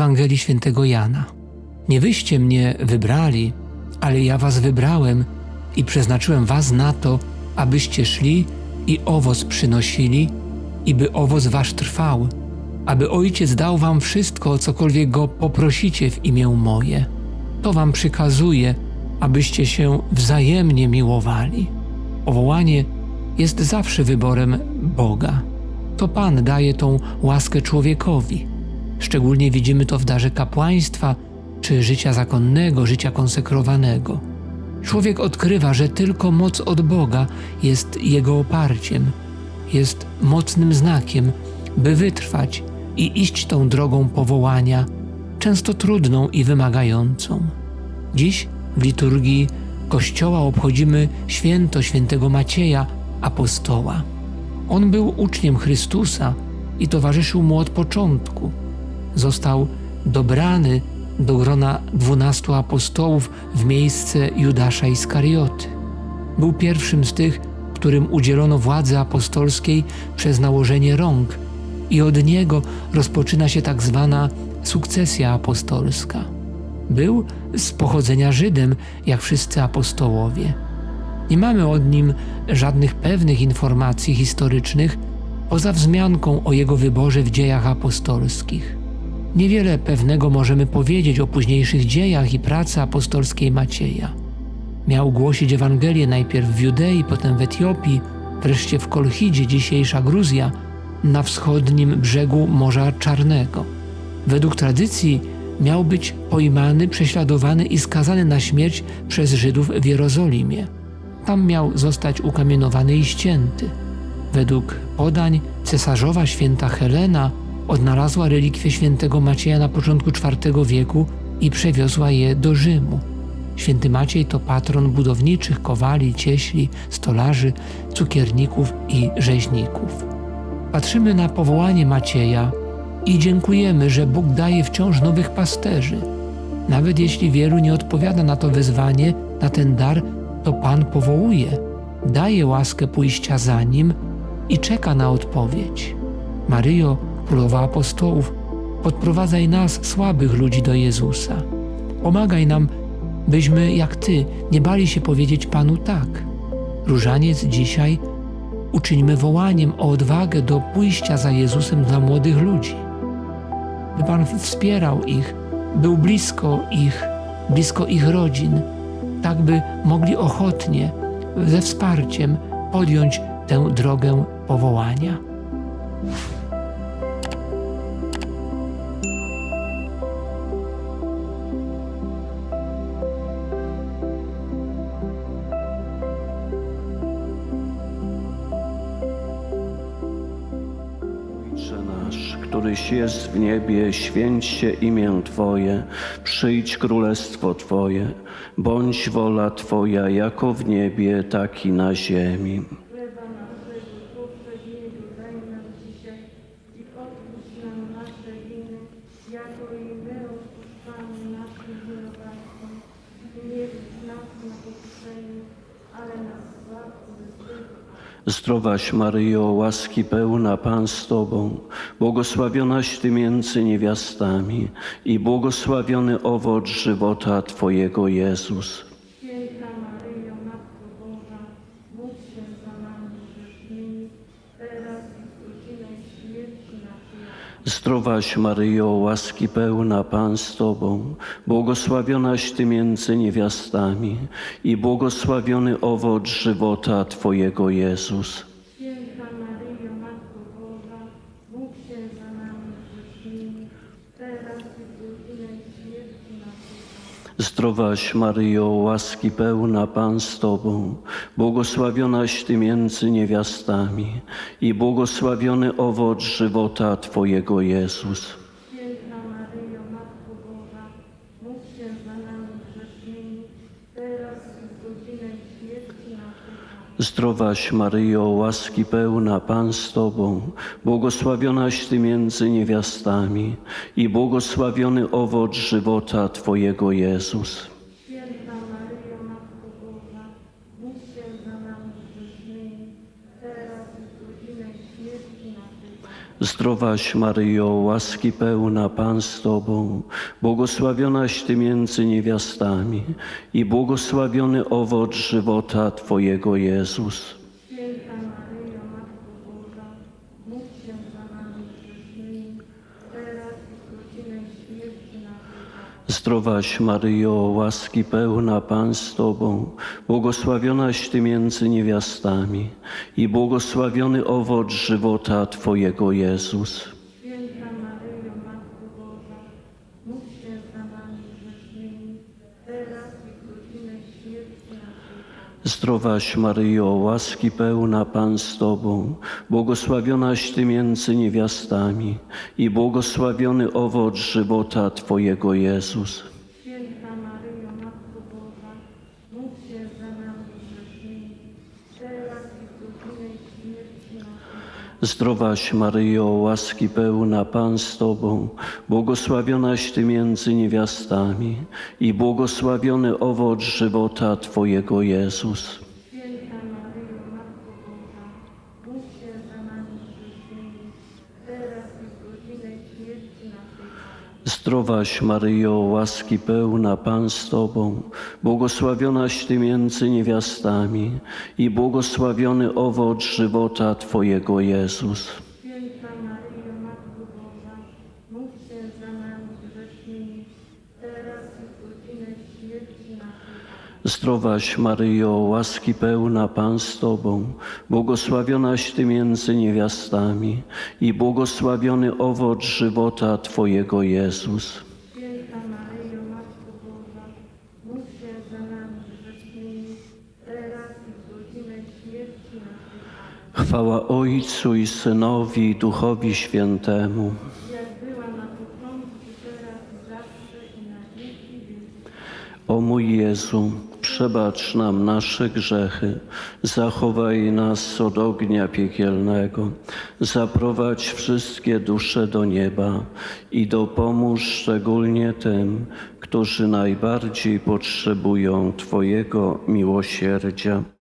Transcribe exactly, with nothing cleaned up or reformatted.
Ewangelii Świętego Jana. Nie wyście mnie wybrali, ale ja was wybrałem i przeznaczyłem was na to, abyście szli i owoc przynosili, i by owoc wasz trwał, aby Ojciec dał wam wszystko, o cokolwiek Go poprosicie w imię moje. To wam przykazuje, abyście się wzajemnie miłowali. Powołanie jest zawsze wyborem Boga. To Pan daje tą łaskę człowiekowi. Szczególnie widzimy to w darze kapłaństwa czy życia zakonnego, życia konsekrowanego. Człowiek odkrywa, że tylko moc od Boga jest jego oparciem, jest mocnym znakiem, by wytrwać i iść tą drogą powołania, często trudną i wymagającą. Dziś w liturgii Kościoła obchodzimy święto świętego Macieja, apostoła. On był uczniem Chrystusa i towarzyszył mu od początku. Został dobrany do grona dwunastu apostołów w miejsce Judasza Iskarioty. Był pierwszym z tych, którym udzielono władzy apostolskiej przez nałożenie rąk i od niego rozpoczyna się tak zwana sukcesja apostolska. Był z pochodzenia Żydem, jak wszyscy apostołowie. Nie mamy od nim żadnych pewnych informacji historycznych, poza wzmianką o jego wyborze w dziejach apostolskich. Niewiele pewnego możemy powiedzieć o późniejszych dziejach i pracy apostolskiej Macieja. Miał głosić Ewangelię najpierw w Judei, potem w Etiopii, wreszcie w Kolchidzie, dzisiejsza Gruzja, na wschodnim brzegu Morza Czarnego. Według tradycji miał być pojmany, prześladowany i skazany na śmierć przez Żydów w Jerozolimie. Tam miał zostać ukamienowany i ścięty. Według podań cesarzowa święta Helena odnalazła relikwie świętego Macieja na początku czwartego wieku i przewiozła je do Rzymu. Święty Maciej to patron budowniczych, kowali, cieśli, stolarzy, cukierników i rzeźników. Patrzymy na powołanie Macieja i dziękujemy, że Bóg daje wciąż nowych pasterzy. Nawet jeśli wielu nie odpowiada na to wezwanie, na ten dar, to Pan powołuje, daje łaskę pójścia za Nim i czeka na odpowiedź. Maryjo, Królowa Apostołów, podprowadzaj nas, słabych ludzi, do Jezusa. Pomagaj nam, byśmy, jak Ty, nie bali się powiedzieć Panu tak. Różaniec dzisiaj uczyńmy wołaniem o odwagę do pójścia za Jezusem dla młodych ludzi. By Pan wspierał ich, był blisko ich, blisko ich rodzin, tak by mogli ochotnie, ze wsparciem podjąć tę drogę powołania. Któryś jest w niebie, święć się imię Twoje, przyjdź królestwo Twoje, bądź wola Twoja jako w niebie, tak i na ziemi. Chleba naszego powszedniego daj nam dzisiaj i odpuść nam nasze winy, jako i my odpuszczamy naszym winowajcom. I nie wódź nas na pokuszenie, ale nas zbaw ze złego. Zdrowaś Maryjo, łaski pełna, Pan z Tobą, błogosławionaś Ty między niewiastami i błogosławiony owoc żywota Twojego, Jezus. Święta Maryjo, Matko Boża, módl się za nami grzesznymi, teraz i w godzinę śmierci naszej. Zdrowaś Maryjo, łaski pełna, Pan z Tobą, błogosławionaś Ty między niewiastami i błogosławiony owoc żywota Twojego, Jezus. Święta Maryjo, Matko Boża, módl się za nami grzesznymi, teraz i w godzinę śmierci naszej. Zdrowaś Maryjo, łaski pełna, Pan z Tobą, błogosławionaś Ty między niewiastami i błogosławiony owoc żywota Twojego, Jezus. Święta Maryjo, Matko Boża, módl się za nami grzesznymi, teraz i w godzinę śmierci naszej. Zdrowaś Maryjo, łaski pełna, Pan z Tobą, błogosławionaś Ty między niewiastami i błogosławiony owoc żywota Twojego, Jezus. Święta Maryjo, Matko Boża, módl się za nami grzesznymi, teraz i w godzinę śmierci naszej. Zdrowaś Maryjo, łaski pełna, Pan z Tobą, błogosławionaś Ty między niewiastami i błogosławiony owoc żywota Twojego, Jezus. Święta Maryjo, Matko Boża, módl się za nami grzesznymi, teraz i w godzinę śmierci naszej. Zdrowaś Maryjo, łaski pełna, Pan z Tobą, błogosławionaś Ty między niewiastami i błogosławiony owoc żywota Twojego, Jezus. Święta Maryjo, Matko Boża, módl się za nami grzesznymi, teraz i w godzinę śmierci naszej. Zdrowaś Maryjo, łaski pełna, Pan z Tobą, błogosławionaś Ty między niewiastami i błogosławiony owoc żywota Twojego, Jezus. Święta Maryjo, Matko Boża, módl się za nami grzesznymi, teraz i w godzinę śmierci naszej. Zdrowaś Maryjo, łaski pełna, Pan z Tobą, błogosławionaś Ty między niewiastami i błogosławiony owoc żywota Twojego, Jezus. Święta Maryjo, Matko Boża, módl się za nami grzesznymi, teraz i w godzinę śmierci naszej. Zdrowaś Maryjo, łaski pełna, Pan z Tobą, błogosławionaś Ty między niewiastami i błogosławiony owoc żywota Twojego, Jezus. Święta Maryjo, Matko Boża, módl się za nami grzesznymi, teraz i w godzinę śmierci naszej. Zdrowaś Maryjo, łaski pełna, Pan z Tobą, błogosławionaś Ty między niewiastami i błogosławiony owoc żywota Twojego, Jezus. Święta Maryjo, Matko Boża, módl się za nami grzesznymi, teraz i w godzinę śmierci naszej. Chwała Ojcu i Synowi i Duchowi Świętemu. Jak była na początku, teraz i zawsze i na wieki wieków. O mój Jezu, przebacz nam nasze grzechy, zachowaj nas od ognia piekielnego, zaprowadź wszystkie dusze do nieba i dopomóż szczególnie tym, którzy najbardziej potrzebują Twojego miłosierdzia.